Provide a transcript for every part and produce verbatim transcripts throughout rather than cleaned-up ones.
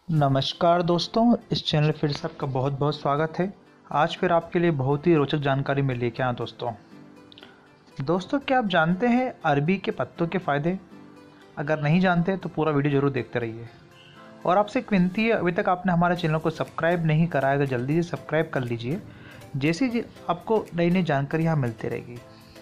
नमस्कार दोस्तों, इस चैनल फिर से आपका बहुत बहुत स्वागत है। आज फिर आपके लिए बहुत ही रोचक जानकारी मैं लेके आया दोस्तों। दोस्तों क्या आप जानते हैं अरबी के पत्तों के फ़ायदे? अगर नहीं जानते तो पूरा वीडियो ज़रूर देखते रहिए। और आपसे एक विनती है, अभी तक आपने हमारे चैनल को सब्सक्राइब नहीं करा है तो जल्दी से सब्सक्राइब कर लीजिए, जैसे जी आपको नई नई जानकारी यहाँ मिलती रहेगी।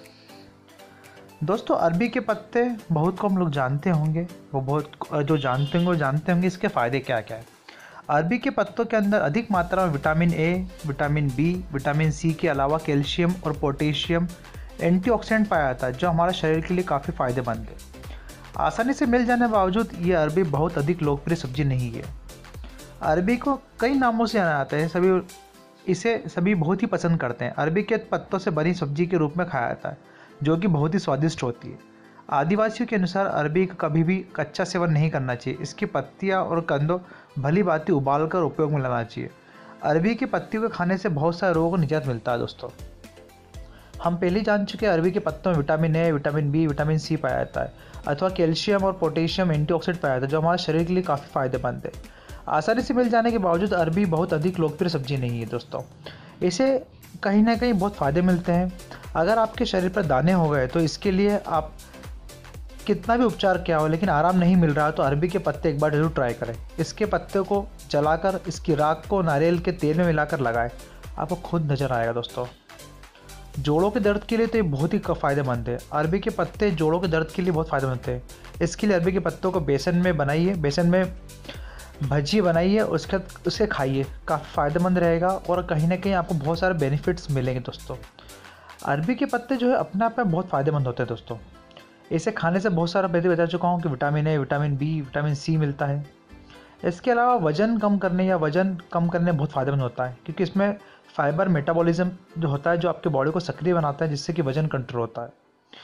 दोस्तों अरबी के पत्ते बहुत कम लोग जानते होंगे, वो बहुत जो जानते होंगे वो जानते होंगे इसके फ़ायदे क्या क्या है। अरबी के पत्तों के अंदर अधिक मात्रा में vitamin A, vitamin B, vitamin C के अलावा कैल्शियम और पोटेशियम एंटीऑक्सीडेंट पाया जाता है, जो हमारे शरीर के लिए काफ़ी फ़ायदेमंद है। आसानी से मिल जाने के बावजूद ये अरबी बहुत अधिक लोकप्रिय सब्जी नहीं है। अरबी को कई नामों से जाना जाता है, सभी इसे सभी बहुत ही पसंद करते हैं। अरबी के पत्तों से बनी सब्जी के रूप में खाया जाता है, जो कि बहुत ही स्वादिष्ट होती है। आदिवासियों के अनुसार अरबी का कभी भी कच्चा सेवन नहीं करना चाहिए। इसकी पत्तियां और कंदों भली भांति उबाल कर उपयोग में लाना चाहिए। अरबी की पत्तियों को खाने से बहुत सारे रोगों को निजात मिलता है। दोस्तों हम पहले ही जान चुके हैं अरबी के पत्तों में vitamin A, vitamin B, vitamin C पाया जाता है, अथवा कैल्शियम और पोटेशियम एंटीऑक्सीडेंट पाया जाता है, जो हमारे शरीर के लिए काफ़ी फायदेमंद है। आसानी से मिल जाने के बावजूद अरबी बहुत अधिक लोकप्रिय सब्जी नहीं है। दोस्तों इसे कहीं ना कहीं बहुत फ़ायदे मिलते हैं। अगर आपके शरीर पर दाने हो गए तो इसके लिए आप कितना भी उपचार किया हो लेकिन आराम नहीं मिल रहा, तो अरबी के पत्ते एक बार जरूर ट्राई करें। इसके पत्ते को जलाकर इसकी राख को नारियल के तेल में मिलाकर लगाएं, आपको खुद नज़र आएगा। दोस्तों जोड़ों के दर्द के लिए तो ये बहुत ही फ़ायदेमंद है। अरबी के पत्ते जोड़ों के दर्द के लिए बहुत फ़ायदेमंद है। इसके लिए अरबी के पत्तों को बेसन में बनाइए, बेसन में भजी बनाइए, उसके उसे खाइए, काफ़ी फ़ायदेमंद रहेगा और कहीं ना कहीं आपको बहुत सारे बेनिफिट्स मिलेंगे। दोस्तों अरबी के पत्ते जो है अपने आप में बहुत फ़ायदेमंद होते हैं। दोस्तों इसे खाने से बहुत सारा पहले बता चुका हूँ कि vitamin A, vitamin B, vitamin C मिलता है। इसके अलावा वज़न कम करने या वज़न कम करने में बहुत फ़ायदेमंद होता है, क्योंकि इसमें फाइबर मेटाबॉलिज्म जो होता है, जो आपके बॉडी को सक्रिय बनाता है, जिससे कि वज़न कंट्रोल होता है।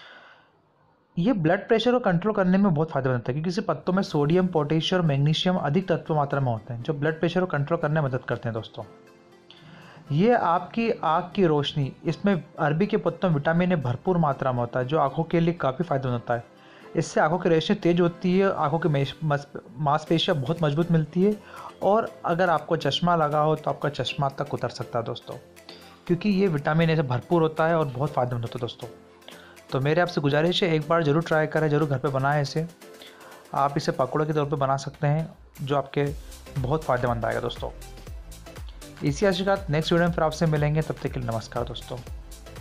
ये ब्लड प्रेशर को कंट्रोल करने में बहुत फ़ायदेमंद होता है, क्योंकि इसे पत्तों में सोडियम, पोटेशियम और मैग्नीशियम अधिक तत्व मात्रा में होते हैं, जो ब्लड प्रेशर को कंट्रोल करने में मदद करते हैं। दोस्तों ये आपकी आँख की रोशनी, इसमें अरबी के पत्तों में विटामिन ए भरपूर मात्रा में होता है, जो आँखों के लिए काफ़ी फायदेमंद होता है। इससे आँखों की रोशनी तेज होती है, आँखों की मांसपेशियाँ बहुत मजबूत मिलती है, और अगर आपको चश्मा लगा हो तो आपका चश्मा तक उतर सकता है। दोस्तों क्योंकि ये विटामिन ए से भरपूर होता है और बहुत फायदेमंद होता है। दोस्तों तो मेरे आपसे गुजारिश है, एक बार ज़रूर ट्राई करें, ज़रूर घर पे बनाएं इसे। आप इसे पकौड़े के तौर पे बना सकते हैं, जो आपके बहुत फ़ायदेमंद आएगा। दोस्तों इसी आशा के साथ नेक्स्ट वीडियो में फिर आपसे मिलेंगे, तब तक के लिए नमस्कार दोस्तों।